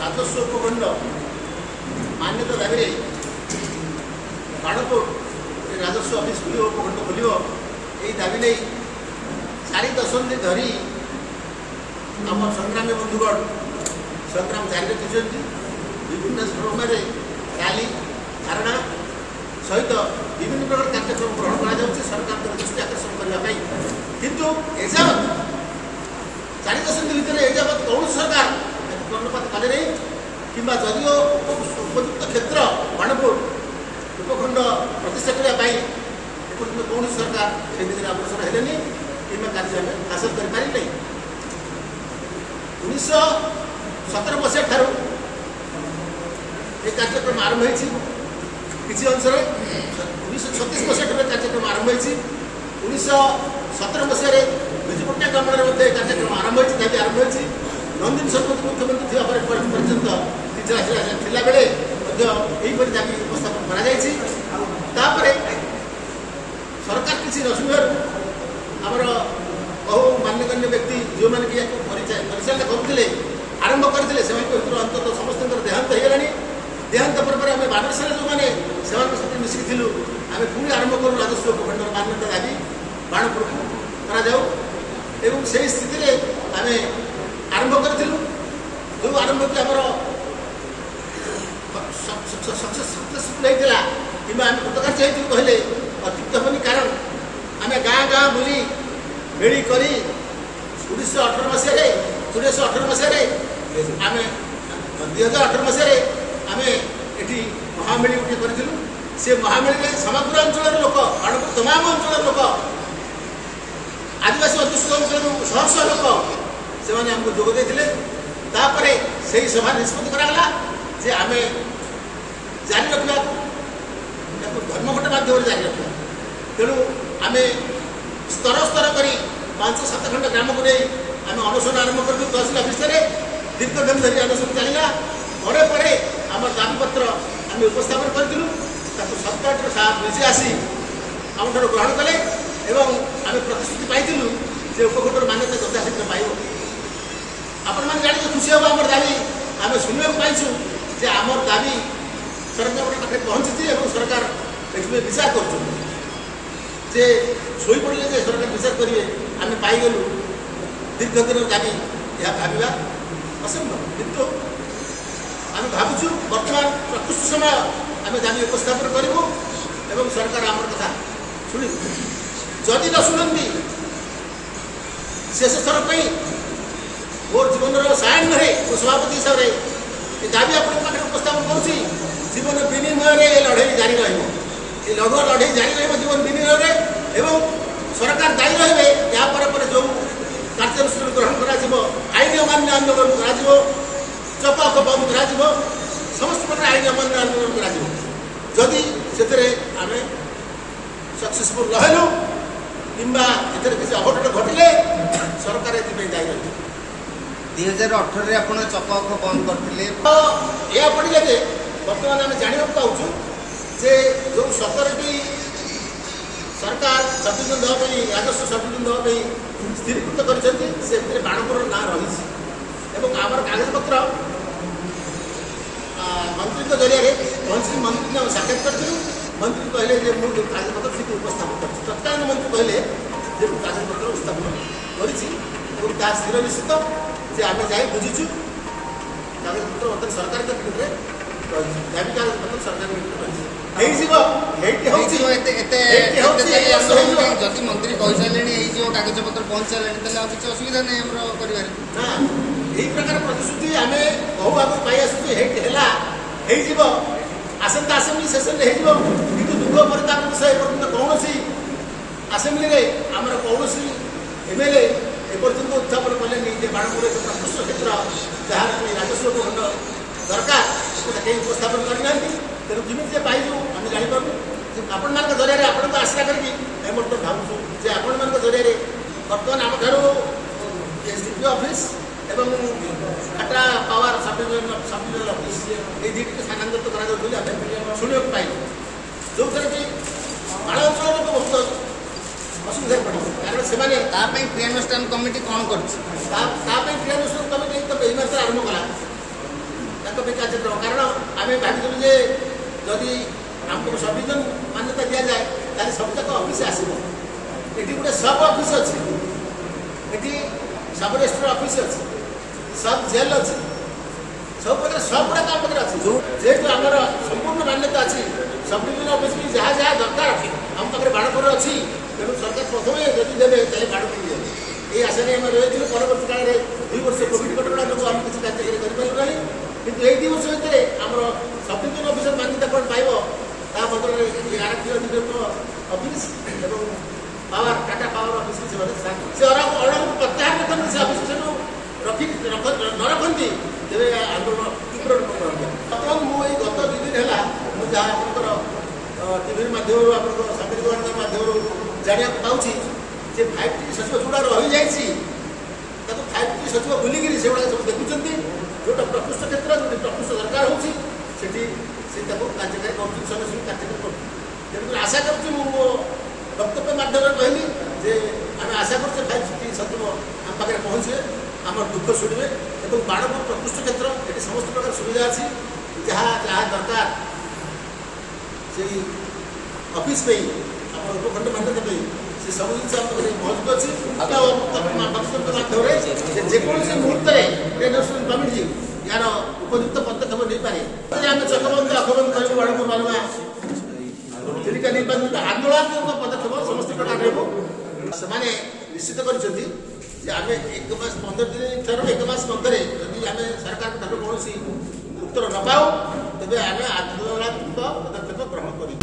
राजस्व उपखंड मान्यता दाबी बाणपुर राजस्व ऑफिस खोल उपखंड खोल यही दाबी नहीं 4 दशंधि धरी आम संग्रामी बंधुगण संग्राम जारी रखिंट विभिन्न समय रैली धारणा सहित विभिन्न प्रकार कार्यक्रम ग्रहण कर सरकार दृष्टि आकर्षण करने किंतु एजावत 4 दशंधि भितर एजावत कौन सरकार कर्णपात कले नहीं कि जदिओ उपयुक्त क्षेत्र बाणपुर उपखंड प्रतिष्ठा करने कौन सरकार से दिगरे अग्रसर हेलेनी कि कार्य हासिल कर 1917 मसीहा ठारू ये कार्यक्रम आरंभ होती किसी अंश 1936 मसीहा कार्यक्रम आरंभ होती 1917 मसीह विजु पट्टनायक अमल कार्यक्रम आरंभ होती दाबी आरंभ होती नंदिन सरपंच मुख्यमंत्री थी पर्यंत थिला बेले यहीपरि दाबी उपस्थापन कर सरकार किसी न शुणु आमर बहु मान्यगण्य व्यक्ति जो मैंने कि परिचालना करुले आरंभ करते अंततः समस्त देहांत होगा देहांत पर आम बानरसाला जो मैंने सहित मिसिकी आम पुणी आरंभ करूँ राजस्व उपखंड मान्यता दाबी बाणपुर को स्थिति आम आरंभ करूँ जो आरंभ की आमर सक्सेसफुल होता कि आम कृतकार्य हो कहले अत्युक्त हेनी कारण आम गाँ गाँ बुली मेड़ी कर 1918 मसीह 1918 मसीह आम 2018 मसीह आम ये महामेली गोटे करूँ से महामेली समग्र अंचल लोक बाणपुर तमाम अंचल लोक आदिवासी अध्युषित अंचल शह शह लोक से आमको जोग देते से सभा निष्पत्ति कराला जे आम जारी रखा धर्मघट माध्यम जारी रखा तेणु आम स्तर स्तर कर 5-7 खंड ग्राम को नहीं आम अनशन आरंभ कर तहसिल अफिस दीर्घ दिन धरी अनशन चलला पर आम दाबीपत्र आम उपस्थापन करूँ सरकार साहब निजे आसी आम ठार ग्रहण कले आम प्रतिश्रुति पाइलु से उपखंडर मान्यता यथाशीघ्र पाइब आपण मैंने जान खुशी हम आम दाबी आम शुणा पाइछू जे आमर दाबी सरकार पाखे पहुँची सरकार विचार कर शोई पड़े जे सरकार विचार करेंगे आम पाइगलु दीर्घ दिन दाबी यह भावा असंभव किंतु आम भावुँ बर्तमान प्रकृष्ट समय आम दाबी उपस्थापन करूँ सरकार आम कथा शुणु जदि न शुणती शेष थर पर मोर जीवन सायन नुहे मो सभापति हिसाब से दाबी आप उपस्थापन करुँच जीवन विनिमय लड़े जारी रही लड़ुआ लड़े जारी रही जीवन विनिमय सरकार दायी रहे यापर जो कार्यानुष्ठान ग्रहण कर आईन अमान्य आंदोलन कर चपाख बंद कर समस्त प्रकार आईन अमान्य आंदोलन करी से आम सक्सेसफुल रहलु कि किसी अघटन घटिले सरकार ये दायी रही 2018 आप चपाख बंद करते यह पड़े जे बर्तमान आम जाना पाऊँ जे जो 17टी सरकार सर्टिफिकेट देवाई राजस्व सर्टिफिकेट देवाई स्थिरीकृत कर बाणपुर नाँ रही आमर कागजपत्र मंत्री जरिए पहुँच मंत्री साक्षात करूँ मंत्री कहले मुझे कागजपत्र ठीक उपस्थापन कर तत्कालीन मंत्री कहले कागजपत्र उपस्थापन कर स्थिर निश्चित जे आम जा बुझीचु कागजपत्र बर्तमान सरकार दाबी कागजपत्र सरकार जदि मंत्री कही सारे कागज पत्र पहुँच सारे किसी असुविधा नहीं कर प्रकार प्रतिश्रुति आम बहु आगे पाई आसू आसंता आसेम्बली सेसन कि दुर्ग परिताप विषय कौन आसेम्बली आमर कौन एमएलए एपर्यंत उत्थापन कले बाणपुर एक प्रकृष्ट क्षेत्र जहाँ राजस्व उपखंड दरकार कहीं उपस्थापन करना तेणु जमी पाइबू आम जापर आपण मान जरिए आपण आशा करी बर्तमान भावुँ जे आपण मान जरिए बर्तमान आम ठार एसडीपी ऑफिस एवं Tata power sub divisional office ये दुटी स्थानांतरित कर शुणा पाइल जो थे कि बाण अंचल लोग बहुत असुविधा पड़े कारण से क्रियानुष्ठान कमिटी कौन कर क्रियानुष्ठान कमिटी तो यही मास आरंभ कला କାର୍ଯ୍ୟକ୍ରମ କାରଣ ଆମେ ଭାବିଥିଲୁ ଯେ ଯଦି ଆମକୁ ସବ୍ ଡିଭିଜନ ମାନ୍ୟତା ଦିଆଯାଏ ତାହେଲେ ସବୁଯାକ ଅଫିସ୍ ଆସିବ। ଏଠି ଗୋଟେ ସବ୍ ଅଫିସ୍ ଅଛି, ଏଠି ସବ୍ ରେଜିଷ୍ଟ୍ରାର ଅଫିସ୍ ଅଛି, ସବ୍ ଜେଲ୍ ଅଛି, ସବୁ ପ୍ରକାର ସବ୍ ଗୁଡ଼ାକ ଆମ ପାଖରେ ଅଛି। ଯେହେତୁ ଆମର ସମ୍ପୂର୍ଣ୍ଣ ମାନ୍ୟତା ଅଛି, ସବ୍ ଡିଭିଜନ ଅଫିସ୍ ବି ଯାହା ଯାହା ଦରକାର ଆମ ପାଖରେ ବାଣପୁର ଅଛି। ତେଣୁ ସରକାର ପ୍ରଥମେ ଯଦି ଦେବେ ତାହେଲେ ବାଣପୁର ଦିଅନ୍ତି। এই আশারে আমি রয়েছিল। পরবর্তী কালে 2 বর্ষ কোভিড ঘটনা যোগ আমি কিছু কার্যকরী କରିପାରିଲୁ ନାହିଁ। কিন্তু এই 2 ବର୍ଷ ଭିତରେ ଆମର ସବ୍ ଡିଭିଜନ ଅଫିସର ମାନ୍ୟତା କ'ଣ ପାଇବ ତା ବଦଳରେ ଆରକ୍ଷୀ ଅଧିକାରୀଙ୍କ ଅଫିସ୍ ଏବଂ ପାୱାର ଟାଟା ପାୱାର ଅଫିସ୍ ସେମାନେ ସେ ଅର୍ଡରକୁ ପ୍ରତ୍ୟାହାର କରନ୍ତି। ସେ ଅଫିସ୍ ସେଠୁ ନ ରଖନ୍ତି ତେବେ ଆନ୍ଦୋଳନ ତୀବ୍ର ରୂପ ଗ୍ରହଣ କରେ। ବର୍ତ୍ତମାନ ମୁଁ ଏଇ ଗତ 2 ଦିନ ହେଲା ମୁଁ ଯାହା ଆପଣଙ୍କର ଟିଭି ମାଧ୍ୟମରୁ ଆପଣଙ୍କର ସାମ୍ବାଦିକ ମାନଙ୍କ ମାଧ୍ୟମରୁ ଜାଣିବାକୁ ପାଉଛି যে 5T ସଚିବ ଯେଉଁଟା ରହିଯାଇଛି ତାକୁ 5T ସଚିବ ବୁଲିକିରି ସେଗୁଡ଼ାକ ସବୁ ଦେଖୁଛନ୍ତି। ଯେଉଁଟା ପ୍ରକୃଷ୍ଟ କ୍ଷେତ୍ର ଯେଉଁଠି ପ୍ରକୃଷ୍ଟ ଦରକାର ହେଉଛି ସେଠି ସେ ତାକୁ କାର୍ଯ୍ୟକାରୀ କରୁଛନ୍ତି, ସମସ୍ତେ କାର୍ଯ୍ୟକାରୀ କରୁଛନ୍ତି। ତେଣୁକରି ଆଶା କରୁଛି ମୁଁ ମୋ ବକ୍ତବ୍ୟ ମାଧ୍ୟମରେ କହିଲି ଯେ ଆମେ ଆଶା କରୁଛେ 5T ସଚିବ ଆମ ପାଖରେ ପହଞ୍ଚିବେ, ଆମର ଦୁଃଖ ଶୁଣିବେ ଏବଂ ବାଣପୁର ପ୍ରକୃଷ୍ଟ କ୍ଷେତ୍ର ଏଠି ସମସ୍ତ ପ୍ରକାର ସୁବିଧା ଅଛି। ଯାହା ଯାହା ଦରକାର ସେଇ ଅଫିସ୍ ପାଇଁ ଆମର ଉପଖଣ୍ଡ ମାନ୍ୟତା ପାଇଁ ସେ ସବୁ ଜିନିଷ ଆମ ପାଖରେ ମହଜୁଦ ଅଛି। ମାଧ୍ୟମରେ ଯେକୌଣସି ମୁହୂର୍ତ୍ତରେ କମିଟି ଏହାର ଉପଯୁକ୍ତ ପଦକ୍ଷେପ ନେଇପାରେ। ଆମେ ଚକବନ୍ଦ ଅଖବନ୍ଦ କରିବୁ ବାଣପୁର ମାଲୁମା ଚିଲିକା ନିର୍ବାଚନ ଆନ୍ଦୋଳନାତ୍ମକ ପଦକ୍ଷେପ ସମସ୍ତ ପ୍ରକାର ନେବୁ। ସେମାନେ ନିଶ୍ଚିତ କରିଛନ୍ତି ଯେ ଆମେ 1 ମାସ 15 ଦିନ ଠାରୁ 1 ମାସ ମଧ୍ୟରେ ଯଦି ଆମେ ସରକାରଙ୍କ ଠାରୁ କୌଣସି ଉତ୍ତର ନ ପାଉ ତେବେ ଆମେ ଆନ୍ଦୋଳନାତ୍ମକ ପଦକ୍ଷେପ ଗ୍ରହଣ କରିବୁ।